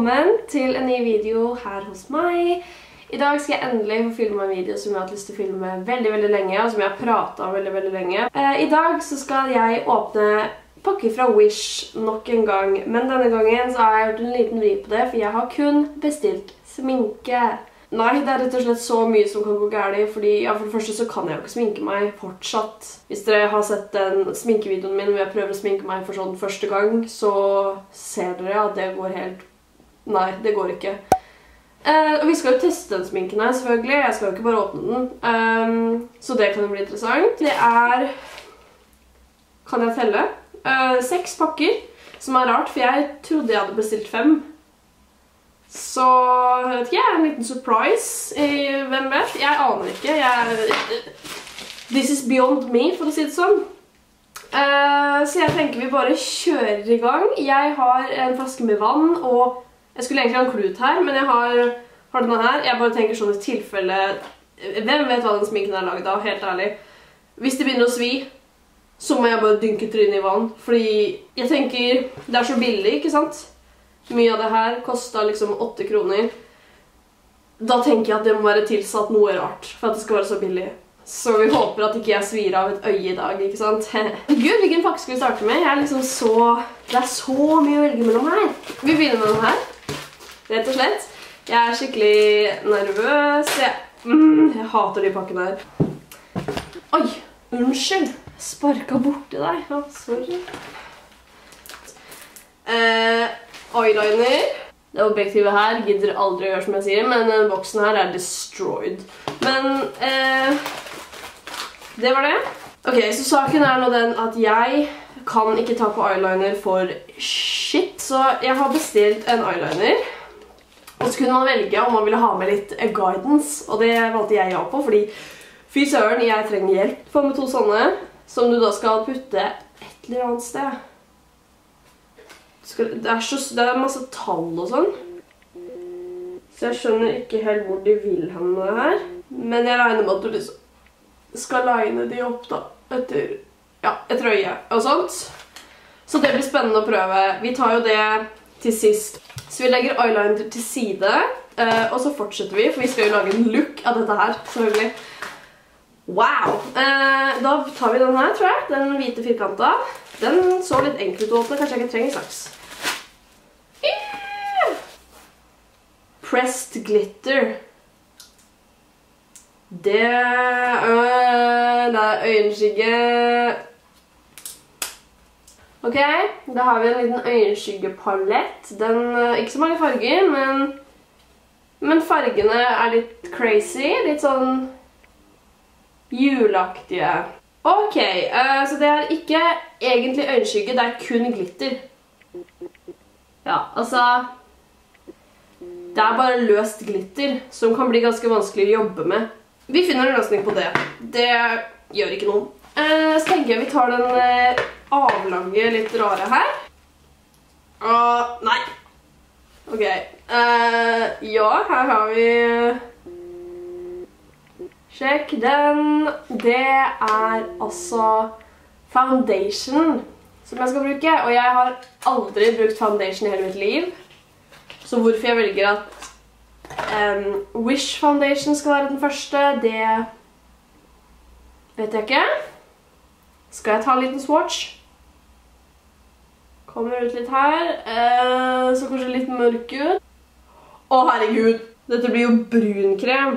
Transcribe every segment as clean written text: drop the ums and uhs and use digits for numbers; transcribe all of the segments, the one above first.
velkommen til en ny video her hos meg. I dag skal jeg endelig få filme en video som jeg har hatt lyst til å filme veldig lenge, og som jeg har pratet om veldig lenge. I dag så skal jeg åpne pakker fra Wish nok en gang, men denne gangen så har jeg gjort en liten vri på det, for jeg har kun bestilt sminke. Nei, det er rett og slett så mye som kan gå gærlig, fordi for det første så kan jeg jo ikke sminke meg fortsatt. Hvis dere har sett den sminkevideoen min hvor jeg prøver å sminke meg for sånn første gang, så ser dere at det går helt... Nei, det går ikke. Og vi skal jo teste den sminken her, selvfølgelig. Jeg skal jo ikke bare åpne den. Så det kan jo bli interessant. Det er... Kan jeg telle? 6 pakker, som er rart, for jeg trodde jeg hadde bestilt 5. Så, jeg vet ikke, en liten surprise, hvem vet? Jeg aner ikke, this is beyond me, for å si det sånn. Så jeg tenker vi bare kjører i gang. Jeg har en flaske med vann, og jeg skulle egentlig ha en klut her, men jeg har denne her. Jeg bare tenker sånn i tilfelle, hvem vet hva den sminken er laget av, helt ærlig. Hvis det begynner å svi, så må jeg bare dynke trynet i vann, fordi jeg tenker, det er så billig, ikke sant? Mye av det her kostet liksom 8 kroner. Da tenker jeg at det må være tilsatt noe rart for at det skal være så billig. Så vi håper at ikke jeg svir av et øye i dag, ikke sant? Gud, hvilken pakke skal vi starte med? Jeg er liksom så... Det er så mye å velge mellom her. Vi begynner med den her, rett og slett. Jeg er skikkelig nervøs. Jeg hater de pakkene her. Oi, unnskyld. Jeg sparket borti deg. Ja, sorry. Eyeliner. Det objektivet her gidder aldri å gjøre som jeg sier, men den boksen her er destroyed. Men det var det. Ok, så saken er nå den at jeg kan ikke ta på eyeliner for shit, så jeg har bestilt en eyeliner. Og så kunne man velge om man ville ha med litt guidance, og det valgte jeg ja på, fordi fy søren, jeg trenger hjelp. Få med 2 sånne, som du da skal putte et eller annet sted. Det er masse tall og sånn. Så jeg skjønner ikke helt hvor de vil ha med det her. Men jeg regner med at du liksom skal line de opp da, etter et øye og sånt. Så det blir spennende å prøve. Vi tar jo det til sist. Så vi legger eyeliner til side, og så fortsetter vi, for vi skal jo lage en look av dette her, selvfølgelig. Wow! Da tar vi den her, tror jeg. Den hvite firkanta. Den så litt enkelt å åpne, kanskje jeg ikke trenger saks. Pressed glitter. Det er øyenskygge. Ok, da har vi en liten øyenskyggepalett. Den, ikke så mange farger, men fargene er litt crazy, litt sånn juleaktige. Ok, så det er ikke egentlig øyenskygge, det er kun glitter. Ja, altså... Det er bare løst glitter, som kan bli ganske vanskelig å jobbe med. Vi finner en løsning på det. Det gjør ikke noe. Så tenker jeg vi tar den avlange, litt rare her. Nei. Ok. Ja, her har vi... Sjekk den. Det er altså foundation som jeg skal bruke, og jeg har aldri brukt foundation i hele mitt liv. Så hvorfor jeg velger at Wish Foundation skal være den første, det vet jeg ikke. Skal jeg ta en liten swatch? Kommer ut litt her. Så kanskje litt mørk ut. Å herregud, dette blir jo brunkrem.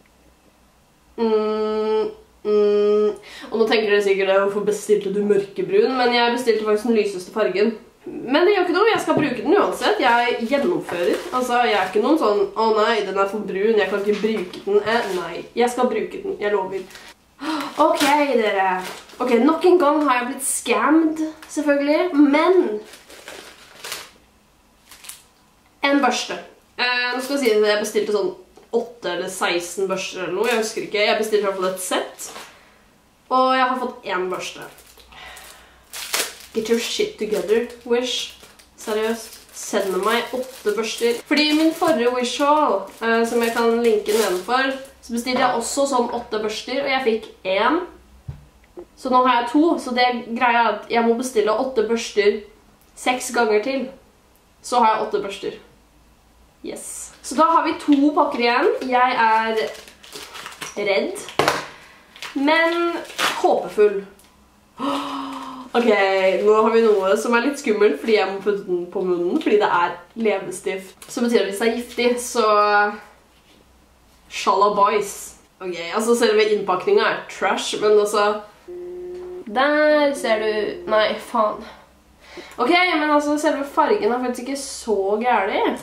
Og nå tenker dere sikkert hvorfor bestilte du mørkebrun, men jeg bestilte faktisk den lyseste fargen. Men det gjør ikke noe, jeg skal bruke den uansett. Jeg gjennomfører. Altså, jeg er ikke noen sånn, å nei, den er for brun, jeg kan ikke bruke den. Nei, jeg skal bruke den, jeg lover. Ok, dere. Ok, nok en gang har jeg blitt scammed, selvfølgelig. Men en børste. Nå skal jeg si at jeg bestilte sånn 8 eller 16 børster eller noe, jeg husker ikke. Jeg bestilte i hvert fall et sett. Og jeg har fått 1 børste. Get your shit together, Wish. Seriøst. Send meg 8 børster. Fordi i min forrige Wish haul, som jeg kan linke nedenfor, så bestilte jeg også sånn 8 børster, og jeg fikk 1. Så nå har jeg 2, så det greier jeg at jeg må bestille 8 børster 6 ganger til. Så har jeg 8 børster. Yes. Så da har vi 2 pakker igjen. Jeg er redd, men håpefull. Ok, nå har vi noe som er litt skummelt, fordi jeg må putte den på munnen, fordi det er leppestift. Så betyr det at hvis det er giftig, så shalabais. Ok, altså selve innpakningen er trash, men altså... Der ser du... Nei, faen. Ok, men altså selve fargen er faktisk ikke så gærlig.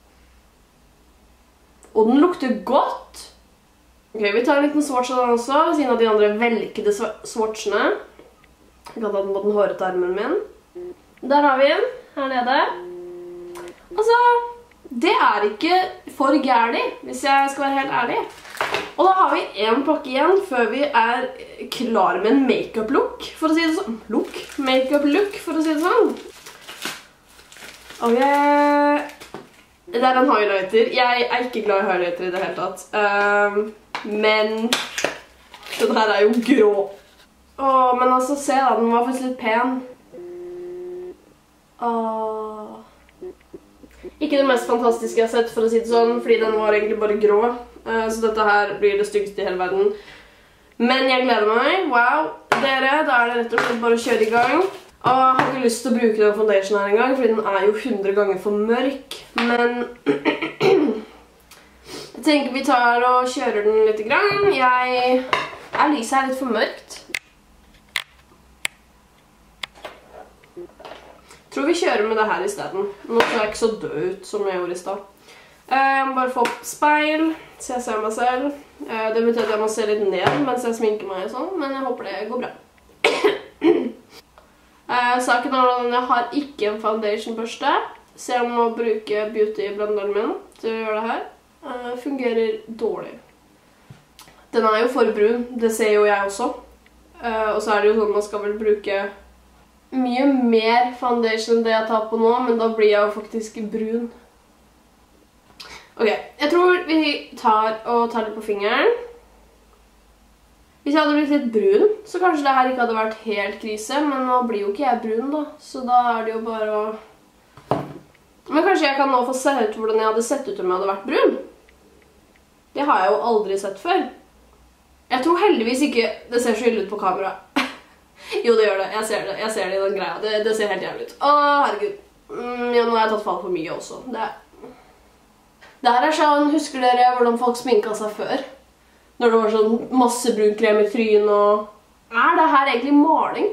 Og den lukter godt. Ok, vi tar en liten swatch av den også, siden av de andre velkede swatchene. Jeg kan ta den på den hårete armen min. Der har vi den, her nede. Altså, det er ikke for gærlig, hvis jeg skal være helt ærlig. Og da har vi en pakke igjen før vi er klar med en make-up look, for å si det sånn. Make-up look, for å si det sånn. Ok, det er en highlighter. Jeg er ikke glad i highlighter i det hele tatt. Men den her er jo grå. Men altså, se da, den var faktisk litt pen. Ikke det mest fantastiske jeg har sett, for å si det sånn, fordi den var egentlig bare grå. Så dette her blir det styggeste i hele verden. Men jeg gleder meg. Wow, dere, da er det rett og slett bare å kjøre i gang. Og jeg har ikke lyst til å bruke den foundation her en gang, fordi den er jo 100 ganger for mørk. Men jeg tenker vi tar og kjører den litt i gang. Lyset er litt for mørkt. Jeg tror vi kjører med det her i stedet. Nå ser jeg ikke så død ut som jeg gjorde i sted. Jeg må bare få opp speil, så jeg ser meg selv. Det betyr at jeg må se litt ned mens jeg sminker meg og sånn, men jeg håper det går bra. Saken er at jeg har ikke en foundation-børste, så jeg må bruke beauty-blenderen min til å gjøre det her. Fungerer dårlig. Den er jo for brun, det ser jo jeg også. Og så er det jo sånn at man skal vel bruke mye mer foundation enn det jeg tar på nå, men da blir jeg jo faktisk brun. Ok, jeg tror vi tar litt på fingeren. Hvis jeg hadde blitt litt brun, så kanskje det her ikke hadde vært helt krise, men nå blir jo ikke jeg brun da, så da er det jo bare å... Men kanskje jeg kan nå få se ut hvordan jeg hadde sett ut om jeg hadde vært brun? Det har jeg jo aldri sett før. Jeg tror heldigvis ikke det ser så ille ut på kamera. Jo, det gjør det. Jeg ser det i den greia. Det ser helt jævlig ut. Herregud. Ja, nå har jeg tatt fall for mye også. Det her er sånn, husker dere hvordan folk sminket seg før? Når det var sånn masse brun krem i tryn og... Er det her egentlig maling?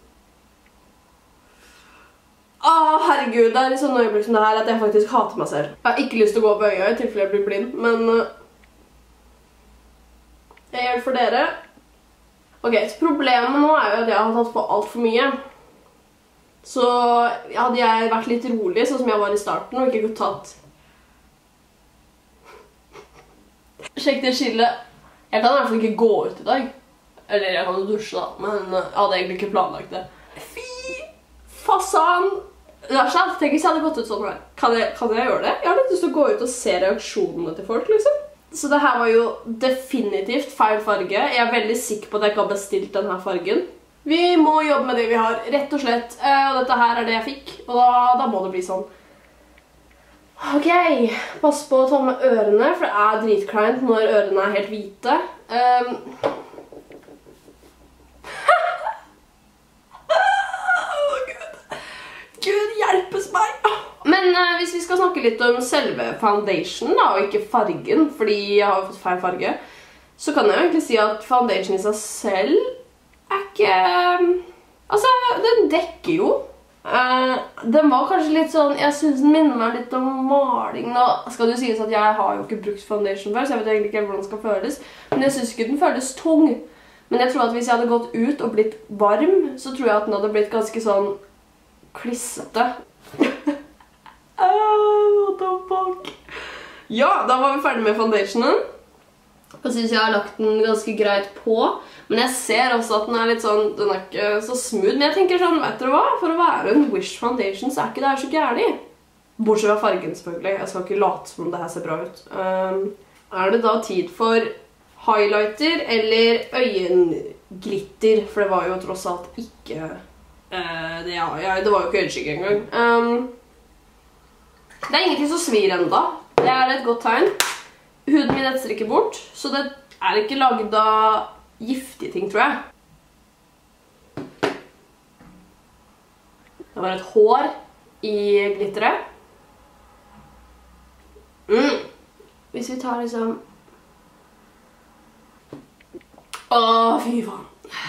Herregud, det er litt sånn øyeblikk som det her at jeg faktisk hater meg selv. Jeg har ikke lyst til å gå på øya i tilfelle jeg blir blind, men... Jeg gjør det for dere. Ok, så problemet nå er jo at jeg har tatt på alt for mye. Så hadde jeg vært litt rolig, sånn som jeg var i starten, og ikke tatt... Sjekk det skillet. Jeg kan i hvert fall ikke gå ut i dag. Eller jeg kan jo dusje da, men jeg hadde egentlig ikke planlagt det. Fy fasan! Det er sant, tenk hvis jeg hadde gått ut sånn her. Kan jeg gjøre det? Jeg har litt lyst til å gå ut og se reaksjonene til folk, liksom. Så det her var jo definitivt feil farge. Jeg er veldig sikker på at jeg ikke har bestilt denne fargen. Vi må jobbe med det vi har, rett og slett. Og dette her er det jeg fikk, og da må det bli sånn. Ok, pass på å ta med ørene, for det er dritkleint når ørene er helt hvite. Gud hjelpes meg! Men hvis vi skal snakke litt om selve foundation da, og ikke fargen, fordi jeg har fått feil farge, så kan jeg jo egentlig si at foundation i seg selv er ikke... Altså, den dekker jo. Den var kanskje litt sånn, jeg synes den minner meg litt om maling. Nå skal det jo sies at jeg har jo ikke brukt foundation før, så jeg vet egentlig ikke hvordan den skal føles. Men jeg synes ikke den føles tung. Men jeg tror at hvis jeg hadde gått ut og blitt varm, så tror jeg at den hadde blitt ganske sånn klissete. What the fuck? Ja, da var vi ferdig med foundationen. Jeg synes jeg har lagt den ganske greit på, men jeg ser også at den er litt sånn, den er ikke så smooth, men jeg tenker sånn, vet dere hva? For å være en Wish Foundation så er ikke det her så gærlig. Bortsett fra fargen selvfølgelig, jeg skal ikke late som det her ser bra ut. Er det da tid for highlighter eller øyenglitter? For det var jo tross alt ikke, det var jo ikke øyenskygge engang. Det er ingenting som svir enda. Det er et godt tegn. Huden min etser ikke bort, så det er ikke laget av giftige ting, tror jeg. Det var et hår i glitteret. Hvis vi tar liksom... Åh, fy faen.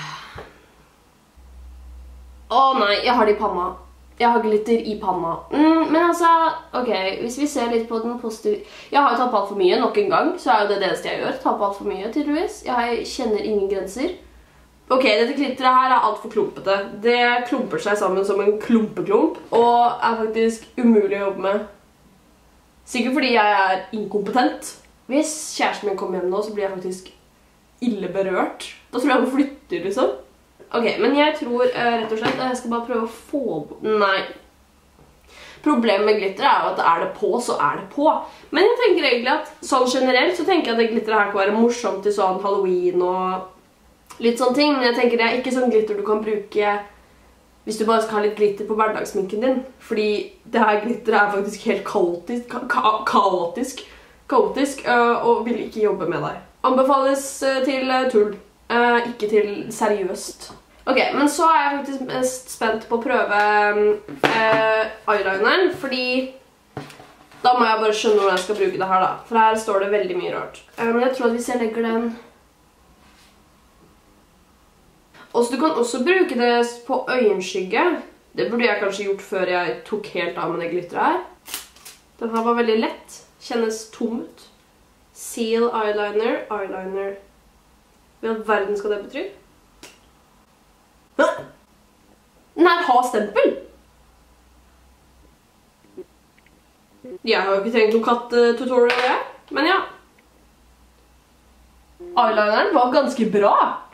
Åh nei, jeg har det i panna. Jeg har glitter i panna. Men altså, ok, hvis vi ser litt på den positive... Jeg har jo tatt på alt for mye, nok en gang, så er jo det eneste jeg gjør. Ta på alt for mye, tydeligvis. Jeg kjenner ingen grenser. Ok, dette glitteret her er alt for klumpete. Det klumper seg sammen som en klumpeklump, og er faktisk umulig å jobbe med. Sikkert fordi jeg er inkompetent. Hvis kjæresten min kommer hjem nå, så blir jeg faktisk ille berørt. Da tror jeg han flytter, liksom. Ok, men jeg tror rett og slett at jeg skal bare prøve å få... Nei. Problemet med glitter er jo at er det på, så er det på. Men jeg tenker egentlig at, sånn generelt, så tenker jeg at det glitteret her kan være morsomt til sånn Halloween og litt sånne ting. Men jeg tenker det er ikke sånn glitter du kan bruke hvis du bare skal ha litt glitter på hverdagsminken din. Fordi det her glitteret er faktisk helt kaotisk og vil ikke jobbe med deg. Anbefales til tull, ikke til seriøst. Ok, men så er jeg faktisk mest spent på å prøve eyelineren, fordi da må jeg bare skjønne hvordan jeg skal bruke det her da. For her står det veldig mye rart. Men jeg tror at hvis jeg legger den... Og så du kan også bruke det på øyenskygge. Det burde jeg kanskje gjort før jeg tok helt av med det glitteret her. Den her var veldig lett. Kjennes tom ut. Seal eyeliner, eyeliner. Hva i verden skal det bety? Den her har stempel! Jeg har jo ikke trengt noen katt-tutorial, men ja. Eyelineren var ganske bra.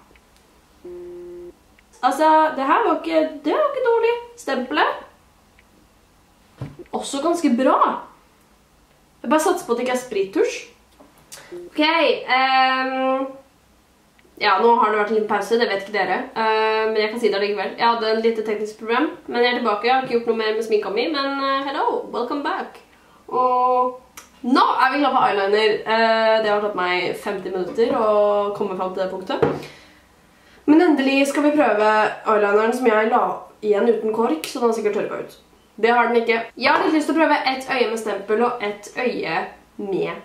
Altså, det her var ikke dårlig. Stempelet. Også ganske bra. Jeg bare satser på at det ikke er sprittusj. Ok, ja, nå har det vært en liten pause, det vet ikke dere. Men jeg kan si det likevel. Jeg hadde en lite teknisk problem, men jeg er tilbake. Jeg har ikke gjort noe mer med sminka mi, men hello, welcome back. Og nå er vi klar for eyeliner. Det har tatt meg 50 minutter å komme frem til det punktet. Men endelig skal vi prøve eyelineren som jeg la igjen uten kork, så den har sikkert tørket ut. Det har den ikke. Jeg har litt lyst til å prøve et øye med stempel og et øye med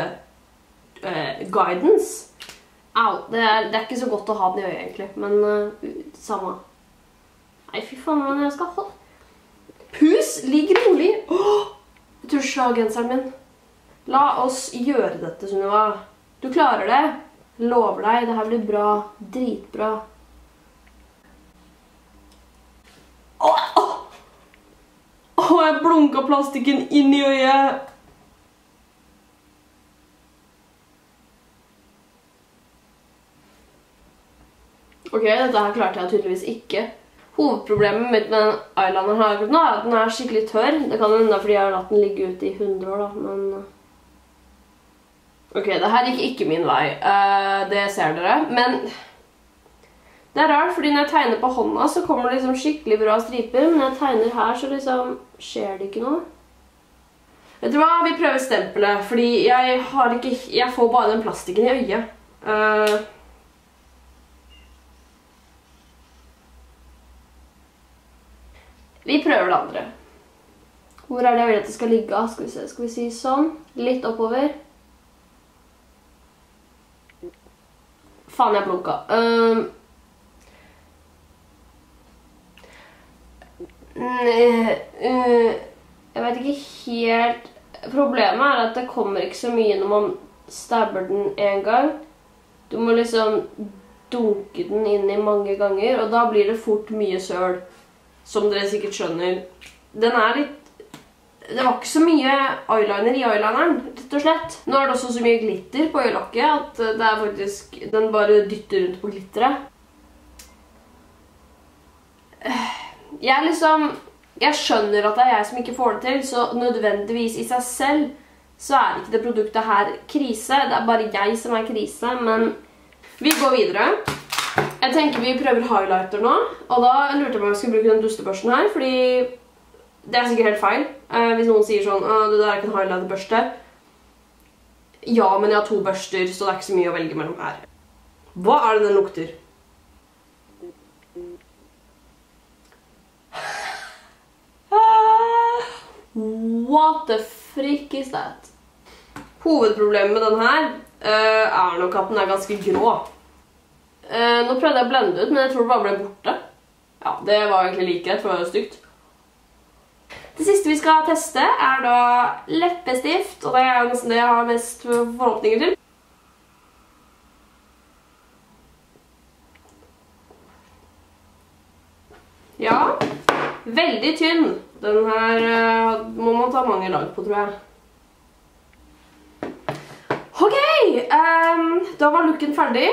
guidance. Au, det er ikke så godt å ha den i øyet egentlig, men samme. Nei, fy faen, men jeg skal holde. Pus, ligg rolig. Tusjagenseren min. La oss gjøre dette, Sunniva. Du klarer det. Lover deg, det her blir bra. Dritbra. Jeg blunket plastikken inn i øyet. Ok, dette her klarte jeg tydeligvis ikke. Hovedproblemet mitt med den eyelineren her akkurat nå er at den er skikkelig tørr. Det kan hende fordi jeg har latt den ligge ute i 100 år da, men... Ok, det her gikk ikke min vei. Det ser dere, men... Det er rart, fordi når jeg tegner på hånda så kommer det liksom skikkelig bra striper, men når jeg tegner her så liksom skjer det ikke noe. Vet du hva? Vi prøver stempelet, fordi jeg får bare den plastikken i øyet. Vi prøver det andre. Hvor er det jeg vil at det skal ligge? Skal vi si sånn? Litt oppover. Faen, jeg blunka. Jeg vet ikke helt... Problemet er at det kommer ikke så mye når man stabber den en gang. Du må liksom dunke den inn i mange ganger, og da blir det fort mye søl. Som dere sikkert skjønner. Den er litt... Det var ikke så mye eyeliner i eyelineren, rett og slett. Nå er det også så mye glitter på øyelokket at det er faktisk... Den bare dytter rundt på glitteret. Jeg skjønner at det er jeg som ikke får det til, så nødvendigvis i seg selv så er ikke det produktet her krise. Det er bare jeg som er krise, men vi går videre. Jeg tenker vi prøver highlighter nå, og da lurte jeg på om jeg skulle bruke den dustebørsten her, fordi det er sikkert helt feil. Hvis noen sier sånn, det der er ikke en highlighterbørste, Ja, men jeg har 2 børster, så det er ikke så mye å velge mellom her. Hva er det den lukter? What the frick is that? Hovedproblemet med den her er nok at den er ganske grå. Nå prøvde jeg å blende ut, men jeg tror det bare ble borte. Ja, det var egentlig like rett, for det var jo stygt. Det siste vi skal teste er da leppestift, og det er nesten det jeg har mest forhåpninger til. Ja, veldig tynn. Den her må man ta mange lag på, tror jeg. Ok, da var looken ferdig.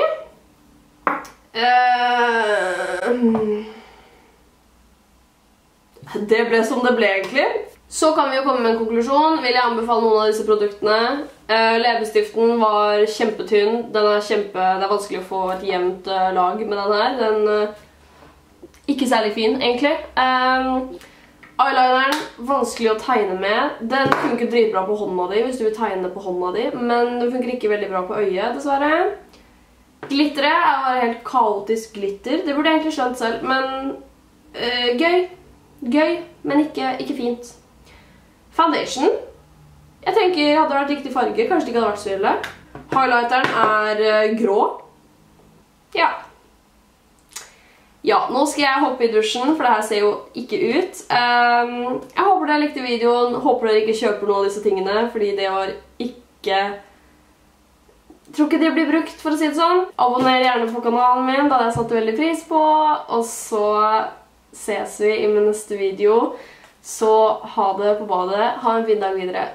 Det ble som det ble egentlig. Så kan vi jo komme med en konklusjon. Vil jeg anbefale noen av disse produktene? Leppestiften var kjempetynn. Det er vanskelig å få et jevnt lag med den her. Den ikke særlig fin, egentlig. Eyelineren, vanskelig å tegne med. Den funker dritbra på hånda di hvis du vil tegne på hånda di, men den funker ikke veldig bra på øyet, dessverre. Glitteret er bare helt kaotisk glitter. Det burde jeg egentlig skjønt selv, men gøy. Gøy, men ikke fint. Foundation. Jeg tenker hadde det vært riktig farge, kanskje det ikke hadde vært så ille. Highlighteren er grå. Ja. Ja, nå skal jeg hoppe i dusjen, for det her ser jo ikke ut. Jeg håper dere likte videoen, håper dere ikke kjøper noen av disse tingene, fordi det var ikke... Jeg tror ikke det blir brukt, for å si det sånn. Abonner gjerne på kanalen min, da hadde jeg satt veldig pris på. Og så ses vi i min neste video. Så ha det på badet. Ha en fin dag videre.